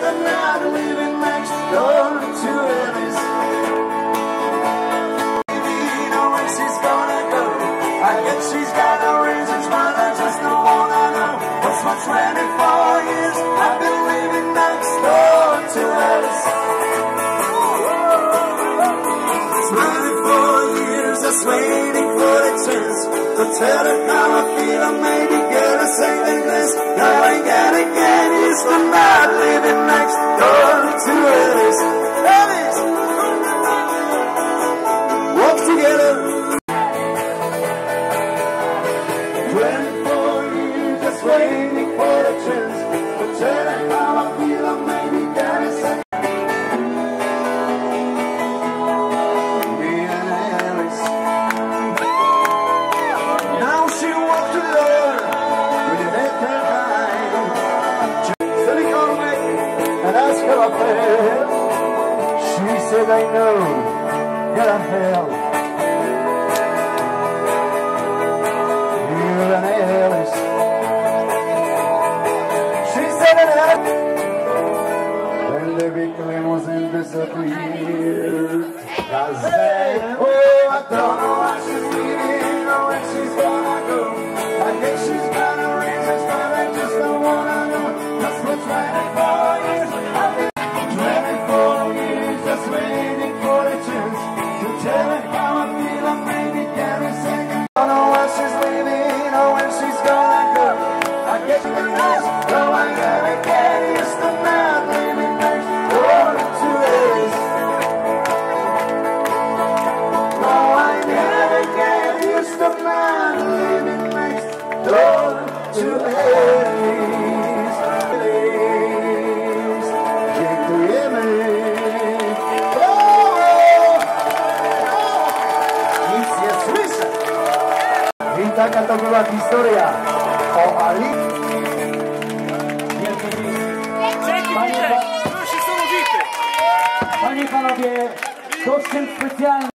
the night living next door to Alice. You know where she's gonna go. I guess she's got her reasons, but I just don't wanna know. What's my 24 years I've been living next door to Alice. 24 years just waiting for a chance to tell her how I feel and maybe get a second glance. Now I gotta get used to not living next door to Alice. Alice! Walk together. 24 years just waiting for a chance to tell her how I feel and maybe get a second. She said, I know you're a hell. You're an Alice. She said it when the big limousine disappeared. I said, oh, I don't know why she's leaving or where she's gonna go. I guess she's got her reasons, but I just don't wanna know. That's what's right for years. I've been 24 years just waiting for a chance to tell her how I feel and maybe get a second. I don't know where she's leaving or when she's gonna go. I guess she knows, though I gotta get used to not living next door to Alice. Though I gotta get used to not living next door to Alice. I taka to była historia o Ali. Panie i panowie, gościem specjalnym.